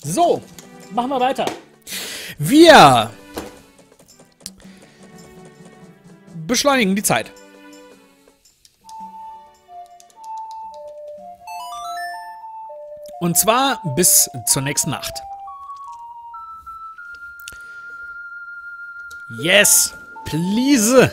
So, machen wir weiter. Wir beschleunigen die Zeit. Und zwar bis zur nächsten Nacht. Yes, please.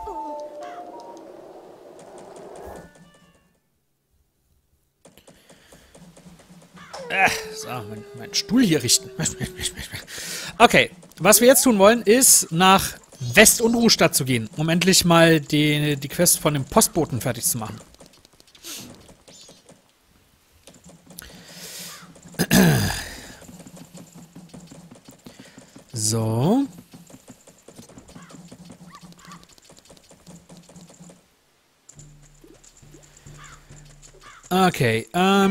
So, mein Stuhl hier richten. Okay, was wir jetzt tun wollen, ist nach West-Unruhstadt zu gehen, um endlich mal die Quest von dem Postboten fertig zu machen. So. Okay,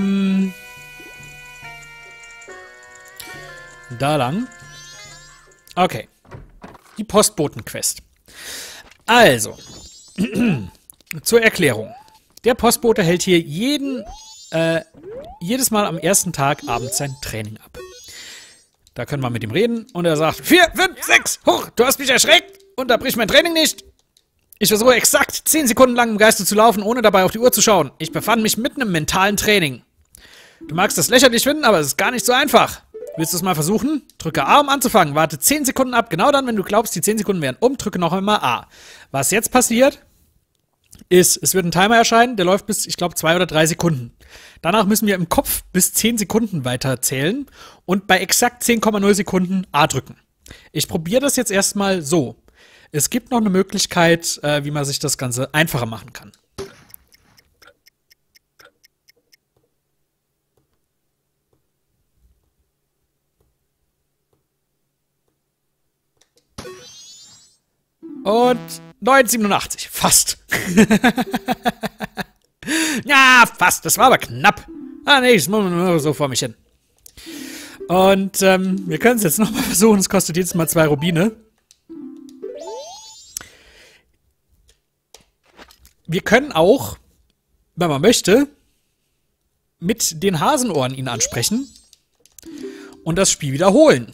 da lang. Okay. Die Postboten-Quest. Also. Zur Erklärung. Der Postbote hält hier jedes Mal am ersten Tag abends sein Training ab. Da können wir mit ihm reden und er sagt, 4, 5, 6, hoch, du hast mich erschreckt, unterbrich mein Training nicht. Ich versuche exakt 10 Sekunden lang im Geiste zu laufen, ohne dabei auf die Uhr zu schauen. Ich befand mich mitten im mentalen Training. Du magst das lächerlich finden, aber es ist gar nicht so einfach. Willst du es mal versuchen? Drücke A, um anzufangen. Warte 10 Sekunden ab. Genau dann, wenn du glaubst, die 10 Sekunden wären um, drücke noch einmal A. Was jetzt passiert, ist, es wird ein Timer erscheinen, der läuft bis, ich glaube, 2 oder 3 Sekunden. Danach müssen wir im Kopf bis 10 Sekunden weiter zählen und bei exakt 10,0 Sekunden A drücken. Ich probiere das jetzt erstmal so. Es gibt noch eine Möglichkeit, wie man sich das Ganze einfacher machen kann. Und 9,87. Fast. Ja, fast. Das war aber knapp. Ah, nee, das muss man nur so vor mich hin. Und wir können es jetzt nochmal versuchen. Es kostet jedes Mal 2 Rubine. Wir können auch, wenn man möchte, mit den Hasenohren ihn ansprechen und das Spiel wiederholen.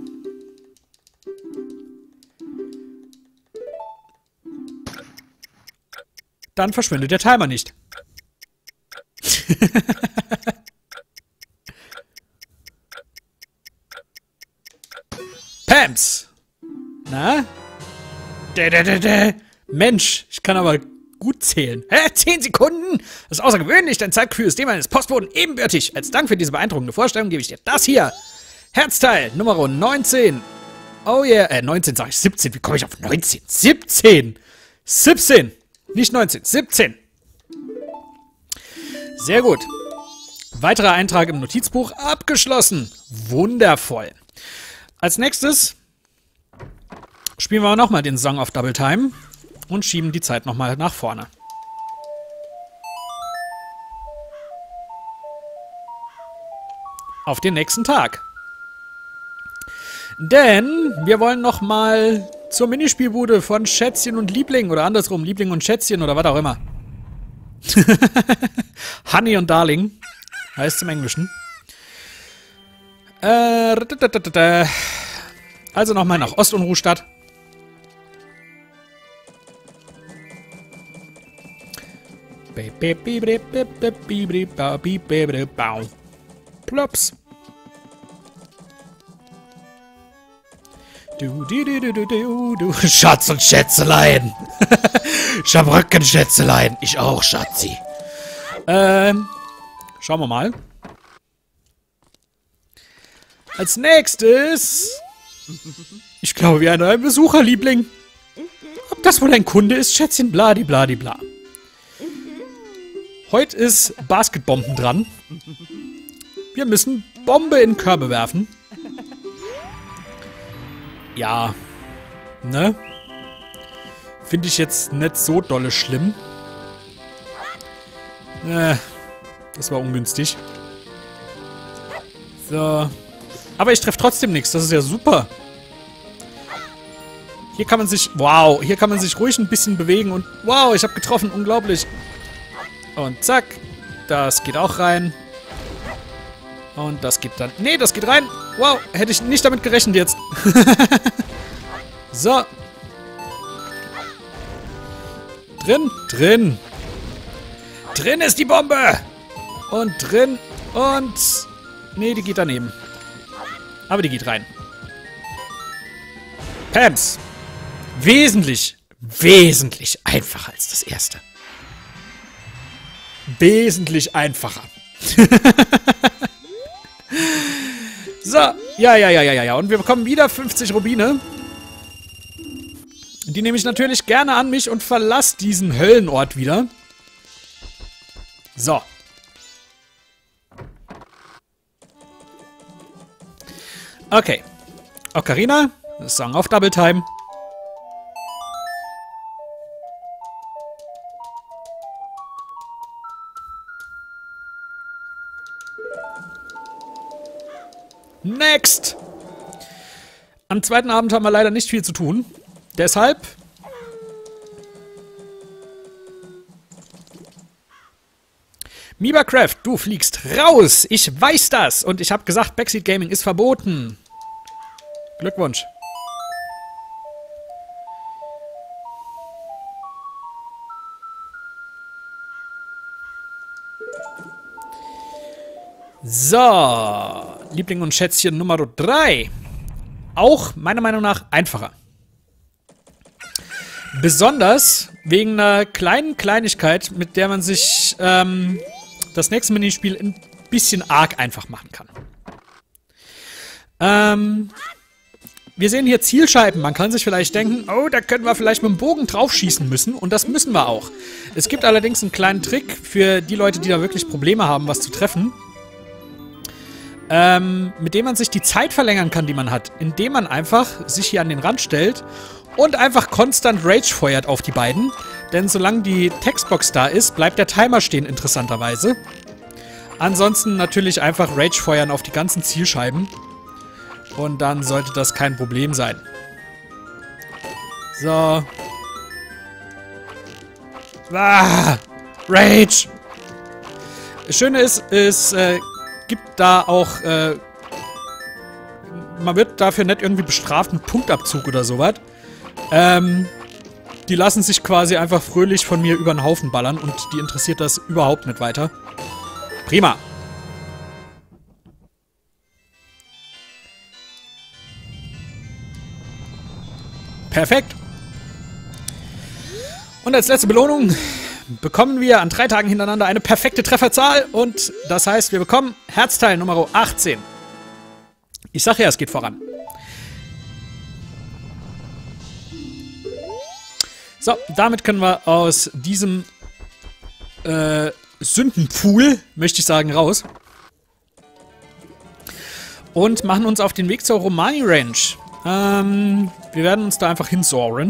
Dann verschwindet der Timer nicht. Pams! Na? Mensch, ich kann aber gut zählen. Hä? 10 Sekunden? Das ist außergewöhnlich. Dein Zeitgefühl ist dem eines Postboten ebenbürtig. Als Dank für diese beeindruckende Vorstellung gebe ich dir das hier. Herzteil, Nummer 19. Oh yeah. 19 sag ich. 17. Wie komme ich auf 19? 17. 17. Nicht 19. 17. Sehr gut. Weiterer Eintrag im Notizbuch abgeschlossen. Wundervoll. Als nächstes spielen wir nochmal den Song of Double Time und schieben die Zeit nochmal nach vorne. Auf den nächsten Tag. Denn wir wollen nochmal zur Minispielbude von Schätzchen und Liebling oder andersrum, Liebling und Schätzchen oder was auch immer. Honey und Darling heißt es im Englischen. Also nochmal nach Ost-Unruhstadt. Plops. Du. Schatz und Schätzelein. Schabröcken, Schätzelein. Ich auch, Schatzi. Schauen wir mal. Als nächstes. Ich glaube, wir haben einen Besucherliebling. Ob das wohl ein Kunde ist, Schätzchen, bladibladibla. Heute ist Basketbomben dran. Wir müssen Bombe in Körbe werfen. Ja. Ne? Finde ich jetzt nicht so dolle schlimm. Das war ungünstig. So. Aber ich treffe trotzdem nichts. Das ist ja super. Hier kann man sich... Wow. Hier kann man sich ruhig ein bisschen bewegen. Und wow, ich habe getroffen. Unglaublich. Und zack. Das geht auch rein. Und das geht dann... Nee, das geht rein. Wow, hätte ich nicht damit gerechnet jetzt. So. Drin, drin. Drin ist die Bombe. Und drin und... Nee, die geht daneben. Aber die geht rein. Pams. Wesentlich einfacher als das erste. Wesentlich einfacher. So, ja. Und wir bekommen wieder 50 Rubine. Die nehme ich natürlich gerne an mich und verlasse diesen Höllenort wieder. So. Okay. Ocarina, Song of Double Time. Next! Am zweiten Abend haben wir leider nicht viel zu tun. Deshalb... Mibacraft, du fliegst raus! Ich weiß das! Und ich habe gesagt, Backseat Gaming ist verboten. Glückwunsch. So, Liebling und Schätzchen Nummer 3. Auch, meiner Meinung nach, einfacher. Besonders wegen einer kleinen Kleinigkeit, mit der man sich das nächste Minispiel ein bisschen arg einfach machen kann. Wir sehen hier Zielscheiben. Man kann sich vielleicht denken, oh, da können wir vielleicht mit dem Bogen draufschießen müssen. Und das müssen wir auch. Es gibt allerdings einen kleinen Trick für die Leute, die da wirklich Probleme haben, was zu treffen. Mit dem man sich die Zeit verlängern kann, die man hat. Indem man einfach sich hier an den Rand stellt und einfach konstant Rage feuert auf die beiden. Denn solange die Textbox da ist, bleibt der Timer stehen, interessanterweise. Ansonsten natürlich einfach Rage feuern auf die ganzen Zielscheiben. Und dann sollte das kein Problem sein. So. Ah, Rage! Das Schöne ist, es gibt da auch, man wird dafür nicht irgendwie bestraft mit Punktabzug oder sowas. Die lassen sich quasi einfach fröhlich von mir über den Haufen ballern und die interessiert das überhaupt nicht weiter. Prima. Perfekt. Und als letzte Belohnung bekommen wir an 3 Tagen hintereinander eine perfekte Trefferzahl und das heißt, wir bekommen Herzteil Nummer 18. Ich sage ja, es geht voran. So, damit können wir aus diesem Sündenpool, möchte ich sagen, raus. Und machen uns auf den Weg zur Romani Ranch. Wir werden uns da einfach hinsohren.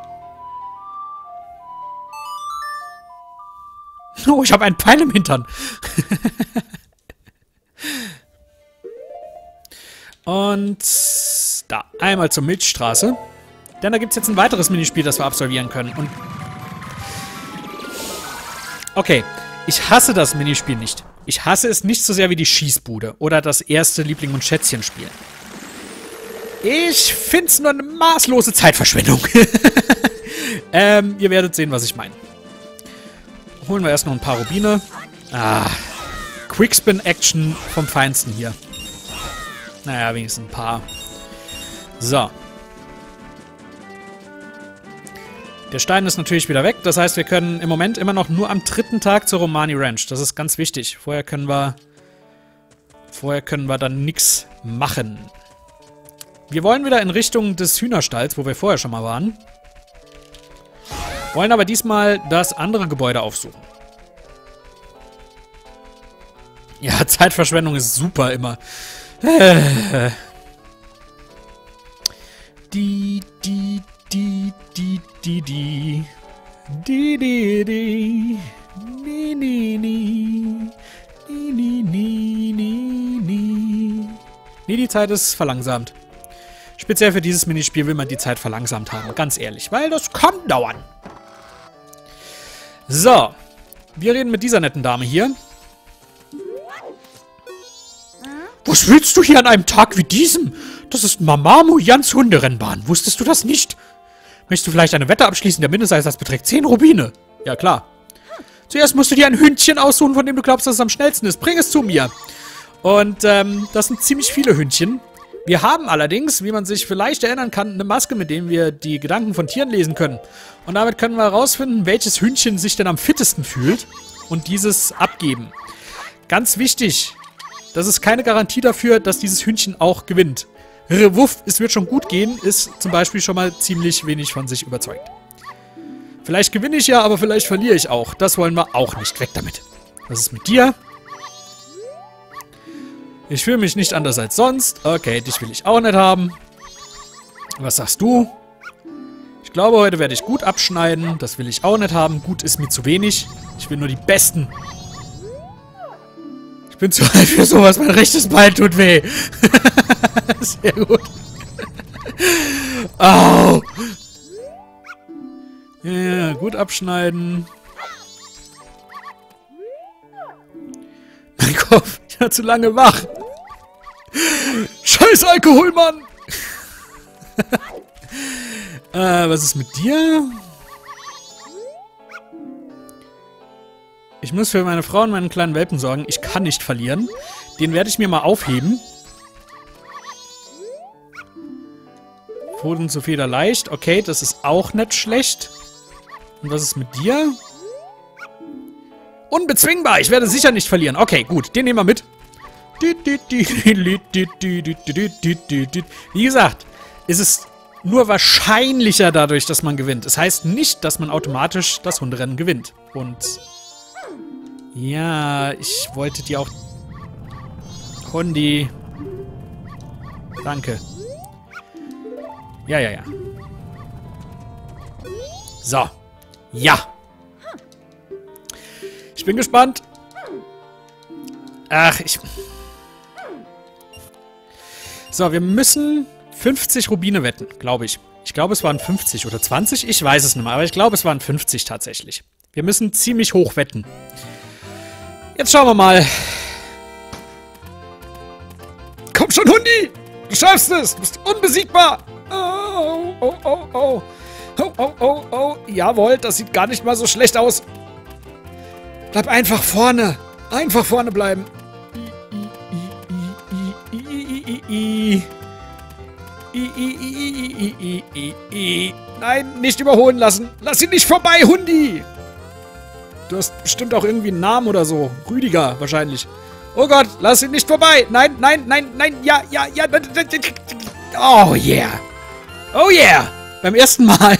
Oh, ich habe einen Pfeil im Hintern. Und da, einmal zur Milchstraße. Denn da gibt es jetzt ein weiteres Minispiel, das wir absolvieren können. Und okay, ich hasse das Minispiel nicht. Ich hasse es nicht so sehr wie die Schießbude oder das erste Liebling- und Schätzchen-Spiel. Ich finde es nur eine maßlose Zeitverschwendung. Ihr werdet sehen, was ich meine. Holen wir erst noch ein paar Rubine. Ah, Quickspin-Action vom Feinsten hier. Naja, wenigstens ein paar. So. Der Stein ist natürlich wieder weg. Das heißt, wir können im Moment immer noch nur am 3. Tag zur Romani Ranch. Das ist ganz wichtig. Vorher können wir dann nichts machen. Wir wollen wieder in Richtung des Hühnerstalls, wo wir vorher schon mal waren. Wollen aber diesmal das andere Gebäude aufsuchen. Ja, Zeitverschwendung ist super immer. Nee, die Zeit ist verlangsamt. Speziell für dieses Minispiel will man die Zeit verlangsamt haben, ganz ehrlich, weil das kann dauern. So, wir reden mit dieser netten Dame hier. Was willst du hier an einem Tag wie diesem? Das ist Mamamoo Jans Hunderennbahn. Wusstest du das nicht? Möchtest du vielleicht eine Wette abschließen? Der Mindesteinsatz beträgt 10 Rubine. Ja, klar. Zuerst musst du dir ein Hündchen aussuchen, von dem du glaubst, dass es am schnellsten ist. Bring es zu mir. Und, das sind ziemlich viele Hündchen. Wir haben allerdings, wie man sich vielleicht erinnern kann, eine Maske, mit der wir die Gedanken von Tieren lesen können. Und damit können wir herausfinden, welches Hündchen sich denn am fittesten fühlt und dieses abgeben. Ganz wichtig, das ist keine Garantie dafür, dass dieses Hündchen auch gewinnt. Wuff, es wird schon gut gehen, ist zum Beispiel schon mal ziemlich wenig von sich überzeugt. Vielleicht gewinne ich ja, aber vielleicht verliere ich auch. Das wollen wir auch nicht. Weg damit. Was ist mit dir? Ich fühle mich nicht anders als sonst. Okay, dich will ich auch nicht haben. Was sagst du? Ich glaube, heute werde ich gut abschneiden. Das will ich auch nicht haben. Gut ist mir zu wenig. Ich will nur die Besten. Ich bin zu alt für sowas. Mein rechtes Bein tut weh. Sehr gut. Au. Ja, gut abschneiden. Mein Kopf. Ich war zu lange wach. Scheiß Alkohol, Mann. Was ist mit dir? Ich muss für meine Frau und meinen kleinen Welpen sorgen. Ich kann nicht verlieren. Den werde ich mir mal aufheben. Pfoten zu federleicht. Okay, das ist auch nicht schlecht. Und was ist mit dir? Unbezwingbar. Ich werde sicher nicht verlieren. Okay, gut. Den nehmen wir mit. Wie gesagt, ist es nur wahrscheinlicher dadurch, dass man gewinnt. Es heißt nicht, dass man automatisch das Hunderennen gewinnt. Und ja, ich wollte dir auch... Hundi. Danke. Ja. So. Ja. Ich bin gespannt. Ach, So, wir müssen 50 Rubine wetten, glaube ich. Ich glaube, es waren 50 oder 20. Ich weiß es nicht mehr, aber ich glaube, es waren 50 tatsächlich. Wir müssen ziemlich hoch wetten. Jetzt schauen wir mal. Komm schon, Hundi! Du schaffst es! Du bist unbesiegbar! Oh, oh, oh, oh. Oh, oh, oh, oh. Jawohl, das sieht gar nicht mal so schlecht aus. Bleib einfach vorne. Einfach vorne bleiben. Nein, nicht überholen lassen. Lass ihn nicht vorbei, Hundi. Du hast bestimmt auch irgendwie einen Namen oder so. Rüdiger, wahrscheinlich. Oh Gott, lass ihn nicht vorbei. Nein. Ja. Oh yeah. Oh yeah. Beim ersten Mal.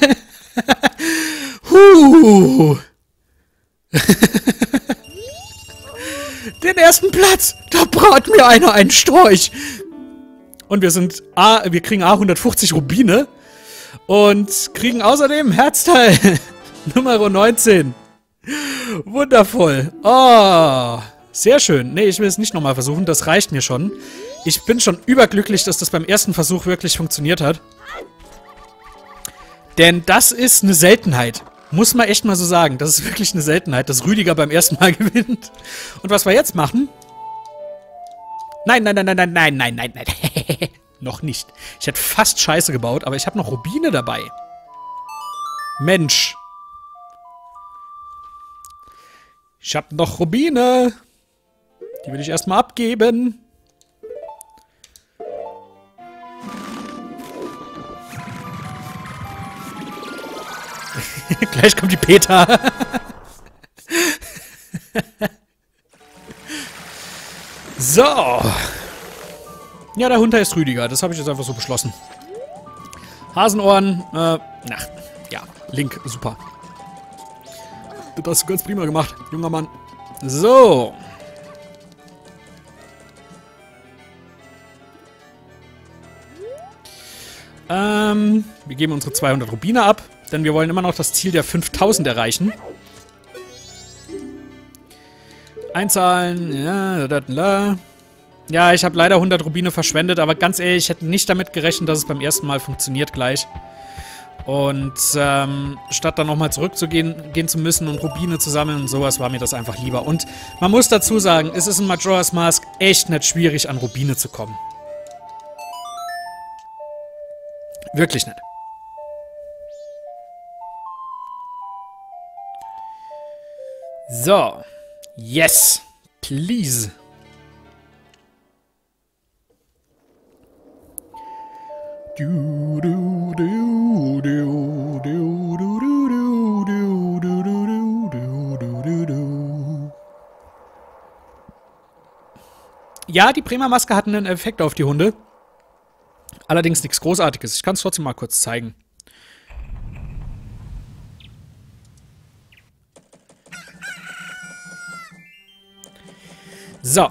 Den ersten Platz. Da braut mir einer einen Storch. Und wir kriegen 150 Rubine. Und kriegen außerdem Herzteil Nummer 19. Wundervoll. Oh, sehr schön. Nee, ich will es nicht nochmal versuchen. Das reicht mir schon. Ich bin schon überglücklich, dass das beim ersten Versuch wirklich funktioniert hat. Denn das ist eine Seltenheit. Muss man echt mal so sagen. Das ist wirklich eine Seltenheit, dass Rüdiger beim ersten Mal gewinnt. Und was wir jetzt machen... Nein. Noch nicht. Ich hätte fast Scheiße gebaut, aber ich habe noch Rubine dabei. Mensch. Ich habe noch Rubine. Die will ich erstmal abgeben. Gleich kommt die Peter. So. Ja, der Hund heißt Rüdiger. Das habe ich jetzt einfach so beschlossen. Hasenohren. Ja. Link, super. Das hast du ganz prima gemacht, junger Mann. So. Wir geben unsere 200 Rubine ab, denn wir wollen immer noch das Ziel der 5000 erreichen. Einzahlen, ja, ja, ich habe leider 100 Rubine verschwendet, aber ganz ehrlich, ich hätte nicht damit gerechnet, dass es beim ersten Mal funktioniert gleich. Und statt dann nochmal zurückzugehen zu müssen und Rubine zu sammeln und sowas, war mir das einfach lieber. Und man muss dazu sagen, es ist in Majora's Mask echt nicht schwierig, an Rubine zu kommen. Wirklich nicht. So. Yes. Please. Ja, die Prima-Maske hat einen Effekt auf die Hunde. Allerdings nichts Großartiges. Ich kann es trotzdem mal kurz zeigen. So.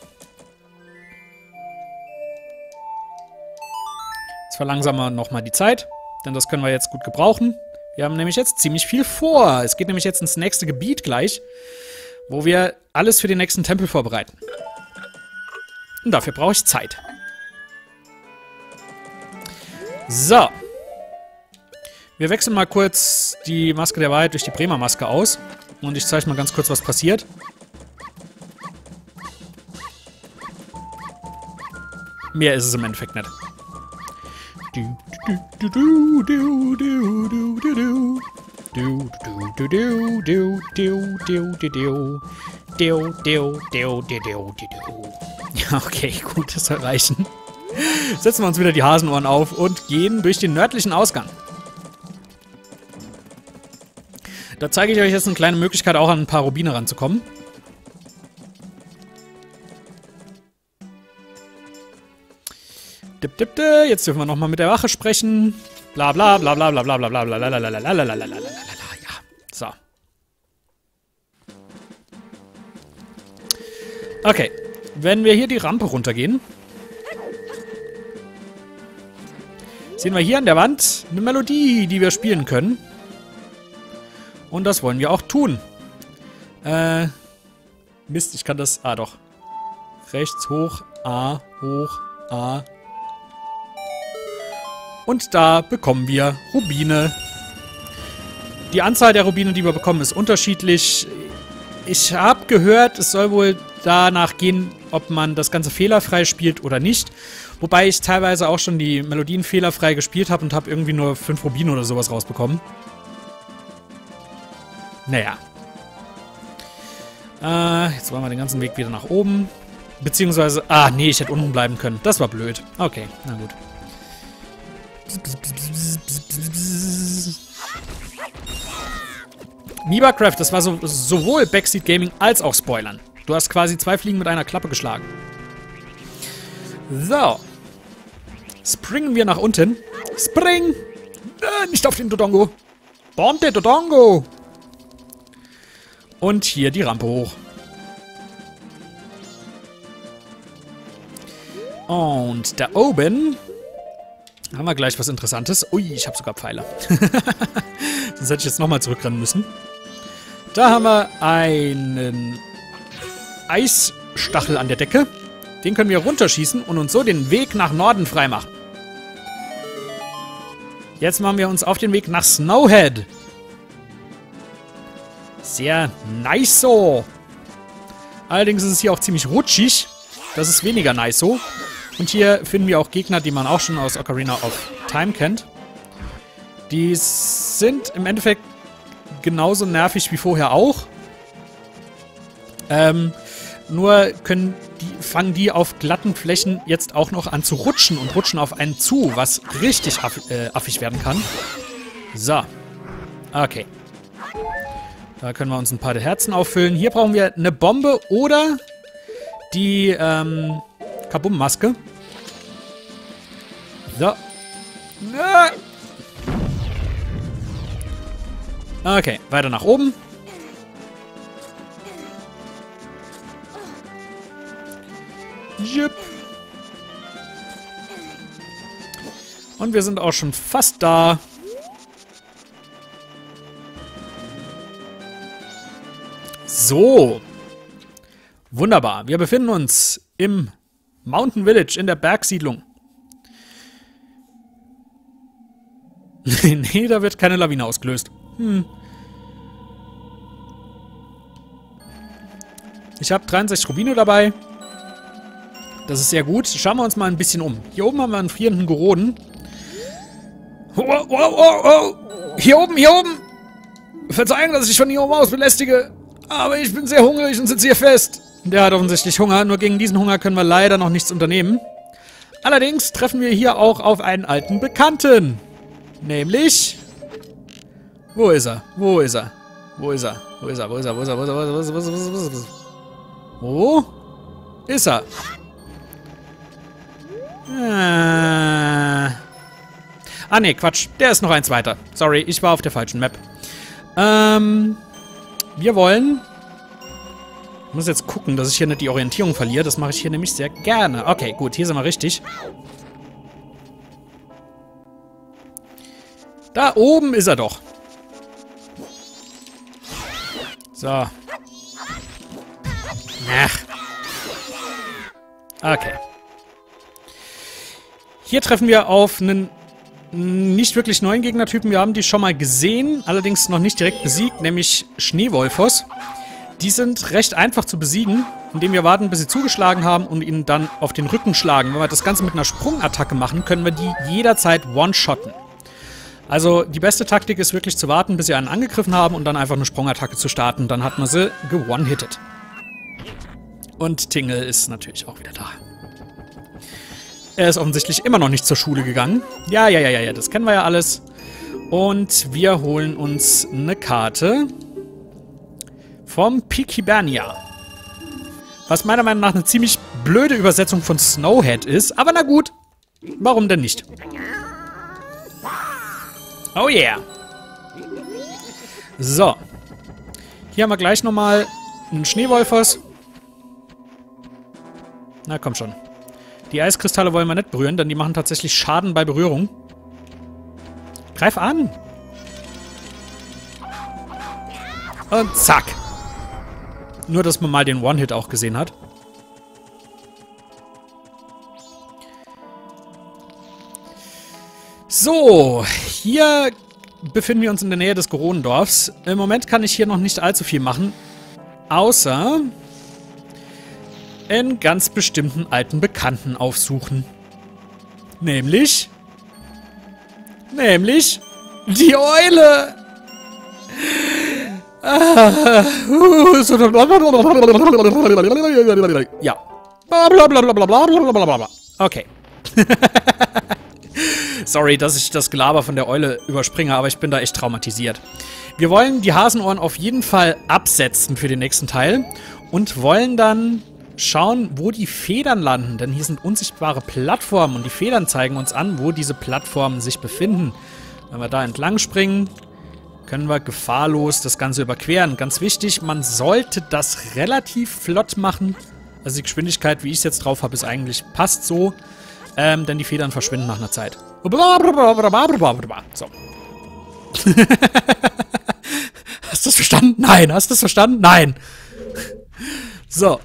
Jetzt verlangsamen wir nochmal die Zeit, denn das können wir jetzt gut gebrauchen. Wir haben nämlich jetzt ziemlich viel vor. Es geht nämlich jetzt ins nächste Gebiet gleich, wo wir alles für den nächsten Tempel vorbereiten. Und dafür brauche ich Zeit. So. Wir wechseln mal kurz die Maske der Wahrheit durch die Prima-Maske aus. Und ich zeige mal ganz kurz, was passiert. Mehr ist es im Endeffekt nicht. Ja, okay, gut, das soll reichen. Setzen wir uns wieder die Hasenohren auf und gehen durch den nördlichen Ausgang. Da zeige ich euch jetzt eine kleine Möglichkeit, auch an ein paar Rubine ranzukommen. Jetzt dürfen wir nochmal mit der Wache sprechen. Bla bla bla bla bla bla bla bla bla bla bla bla bla bla. Ja, so. Okay, wenn wir hier die Rampe runtergehen, sehen wir hier an der Wand eine Melodie, die wir spielen können. Und das wollen wir auch tun. Mist, ich kann das... Ah, doch. Rechts hoch, A, hoch, A. Und da bekommen wir Rubine. Die Anzahl der Rubine, die wir bekommen, ist unterschiedlich. Ich habe gehört, es soll wohl danach gehen, ob man das Ganze fehlerfrei spielt oder nicht. Wobei ich teilweise auch schon die Melodien fehlerfrei gespielt habe und habe irgendwie nur 5 Rubine oder sowas rausbekommen. Naja. Jetzt wollen wir den ganzen Weg wieder nach oben. Beziehungsweise... Ah, nee, ich hätte unten bleiben können. Das war blöd. Okay, na gut. Mibacraft, das war sowohl Backseat Gaming als auch Spoilern. Du hast quasi 2 Fliegen mit einer Klappe geschlagen. So. Springen wir nach unten. Spring! Nicht auf den Dodongo. Bomb den Dodongo! Und hier die Rampe hoch. Und da oben haben wir gleich was Interessantes. Ui, ich habe sogar Pfeile. Sonst hätte ich jetzt nochmal zurückrennen müssen. Da haben wir einen Eisstachel an der Decke. Den können wir runterschießen und uns so den Weg nach Norden freimachen. Jetzt machen wir uns auf den Weg nach Snowhead. Sehr nice so. Allerdings ist es hier auch ziemlich rutschig. Das ist weniger nice so. Und hier finden wir auch Gegner, die man auch schon aus Ocarina of Time kennt. Die sind im Endeffekt genauso nervig wie vorher auch. Nur fangen die auf glatten Flächen jetzt auch noch an zu rutschen und rutschen auf einen zu, was richtig affig werden kann. So. Okay. Da können wir uns ein paar der Herzen auffüllen. Hier brauchen wir eine Bombe oder die Kabum-Maske. So. Okay, weiter nach oben. Jupp. Und wir sind auch schon fast da. So. Wunderbar. Wir befinden uns im Mountain Village in der Bergsiedlung. Nee, da wird keine Lawine ausgelöst. Ich habe 63 Rubine dabei. Das ist sehr gut. Schauen wir uns mal ein bisschen um. Hier oben haben wir einen frierenden Goroden. Oh. Hier oben. Verzeihen, dass ich von hier oben aus belästige. Aber ich bin sehr hungrig und sitze hier fest. Der hat offensichtlich Hunger. Nur gegen diesen Hunger können wir leider noch nichts unternehmen. Allerdings treffen wir hier auch auf einen alten Bekannten. Nämlich... Wo ist er? Wo ist er? Wo ist er? Wo ist er? Wo ist er? Wo ist er? Wo ist er? Wo ist er? Wo ist er? Wo ist er? Wo ist er? Ah, ne, Quatsch. Der ist noch eins weiter. Sorry, ich war auf der falschen Map. Wir wollen... Ich muss jetzt gucken, dass ich hier nicht die Orientierung verliere. Das mache ich hier nämlich sehr gerne. Okay, gut, hier sind wir richtig. Da oben ist er doch. So. Ach. Okay. Hier treffen wir auf einen nicht wirklich neuen Gegnertypen. Wir haben die schon mal gesehen, allerdings noch nicht direkt besiegt, nämlich Schneewolfos. Die sind recht einfach zu besiegen, indem wir warten, bis sie zugeschlagen haben und ihnen dann auf den Rücken schlagen. Wenn wir das Ganze mit einer Sprungattacke machen, können wir die jederzeit one-shotten. Also die beste Taktik ist wirklich zu warten, bis sie einen angegriffen haben und dann einfach eine Sprungattacke zu starten. Dann hat man sie ge-one-hitted. Und Tingle ist natürlich auch wieder da. Er ist offensichtlich immer noch nicht zur Schule gegangen. Ja, das kennen wir ja alles. Und wir holen uns eine Karte vom Pikibania. Was meiner Meinung nach eine ziemlich blöde Übersetzung von Snowhead ist. Aber na gut, warum denn nicht? Oh yeah. So. Hier haben wir gleich nochmal einen Schneewolfers. Na komm schon. Die Eiskristalle wollen wir nicht berühren, denn die machen tatsächlich Schaden bei Berührung. Greif an! Und zack! Nur, dass man mal den One-Hit auch gesehen hat. So, hier befinden wir uns in der Nähe des Goronendorfs. Im Moment kann ich hier noch nicht allzu viel machen, außer einen ganz bestimmten alten Bekannten aufsuchen. Nämlich die Eule! Ja. Okay. Sorry, dass ich das Gelaber von der Eule überspringe, aber ich bin da echt traumatisiert. Wir wollen die Hasenohren auf jeden Fall absetzen für den nächsten Teil und wollen dann schauen, wo die Federn landen, denn hier sind unsichtbare Plattformen und die Federn zeigen uns an, wo diese Plattformen sich befinden. Wenn wir da entlang springen, können wir gefahrlos das Ganze überqueren. Ganz wichtig, man sollte das relativ flott machen. Also die Geschwindigkeit, wie ich es jetzt drauf habe, ist eigentlich passt so, denn die Federn verschwinden nach einer Zeit. So. Hast du das verstanden? Nein. Hast du das verstanden? Nein. So.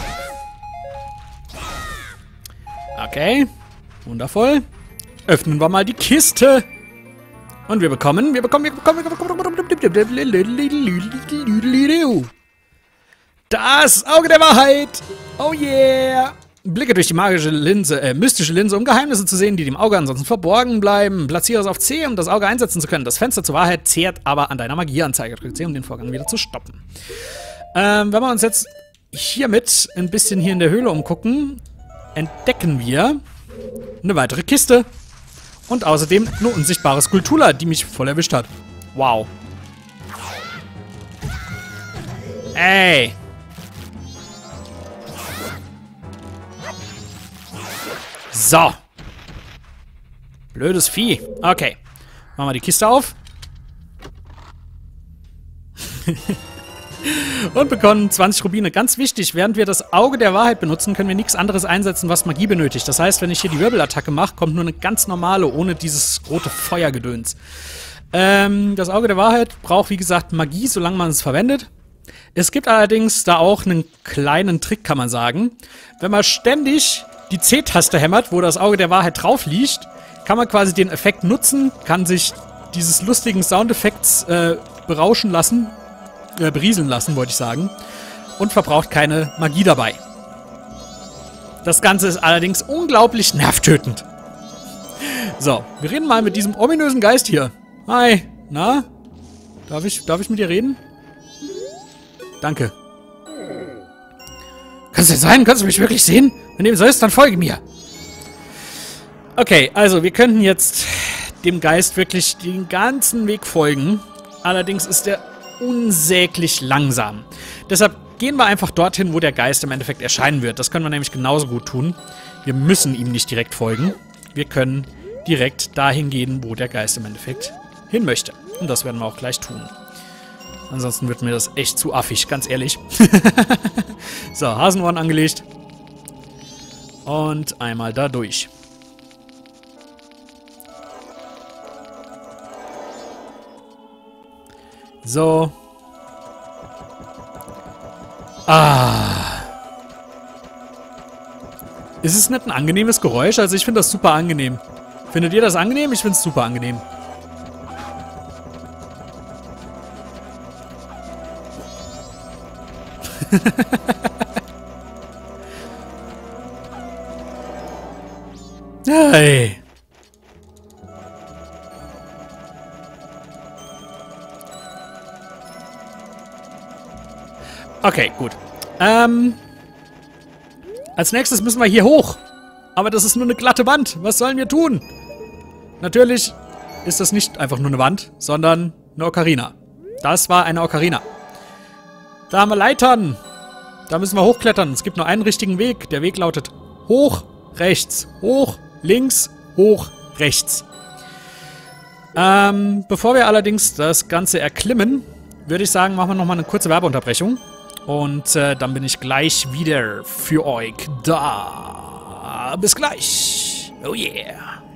Okay. Wundervoll. Öffnen wir mal die Kiste. Und wir bekommen das Auge der Wahrheit. Oh yeah. Blicke durch die magische Linse, mystische Linse, um Geheimnisse zu sehen, die dem Auge ansonsten verborgen bleiben. Platziere es auf C, um das Auge einsetzen zu können. Das Fenster zur Wahrheit zehrt aber an deiner Magieanzeige. Drücke C, um den Vorgang wieder zu stoppen. Wenn wir uns jetzt hiermit ein bisschen hier in der Höhle umgucken, entdecken wir eine weitere Kiste. Und außerdem eine unsichtbare Skulptur, die mich voll erwischt hat. Wow. Ey. So. Blödes Vieh. Okay. Machen wir die Kiste auf. Und bekommen 20 Rubine. Ganz wichtig, während wir das Auge der Wahrheit benutzen, können wir nichts anderes einsetzen, was Magie benötigt. Das heißt, wenn ich hier die Wirbelattacke mache, kommt nur eine ganz normale, ohne dieses rote Feuergedöns. Das Auge der Wahrheit braucht, wie gesagt, Magie, solange man es verwendet. Es gibt allerdings da auch einen kleinen Trick, kann man sagen. Wenn man ständig die C-Taste hämmert, wo das Auge der Wahrheit drauf liegt, kann man quasi den Effekt nutzen, kann sich dieses lustigen Soundeffekts berauschen lassen, berieseln lassen, wollte ich sagen, und verbraucht keine Magie dabei. Das Ganze ist allerdings unglaublich nervtötend. So, wir reden mal mit diesem ominösen Geist hier. Hi, na? Darf ich mit dir reden? Danke. Kannst du sein? Kannst du mich wirklich sehen? Wenn dem so ist, dann folge mir. Okay, also wir könnten jetzt dem Geist wirklich den ganzen Weg folgen. Allerdings ist er unsäglich langsam. Deshalb gehen wir einfach dorthin, wo der Geist im Endeffekt erscheinen wird. Das können wir nämlich genauso gut tun. Wir müssen ihm nicht direkt folgen. Wir können direkt dahin gehen, wo der Geist im Endeffekt hin möchte. Und das werden wir auch gleich tun. Ansonsten wird mir das echt zu affig, ganz ehrlich. So, Hasenohren angelegt. Und einmal da durch. So. Ist es nicht ein angenehmes Geräusch? Also ich finde das super angenehm. Findet ihr das angenehm? Ich finde es super angenehm. Hey. Okay, gut. Als nächstes müssen wir hier hoch. Aber das ist nur eine glatte Wand. Was sollen wir tun? Natürlich ist das nicht einfach nur eine Wand, sondern eine Ocarina. Das war eine Ocarina. Da haben wir Leitern. Da müssen wir hochklettern. Es gibt nur einen richtigen Weg. Der Weg lautet hoch, rechts, hoch, links, hoch, rechts. Bevor wir allerdings das Ganze erklimmen, würde ich sagen, machen wir nochmal eine kurze Werbeunterbrechung. Und dann bin ich gleich wieder für euch da. Bis gleich. Oh yeah.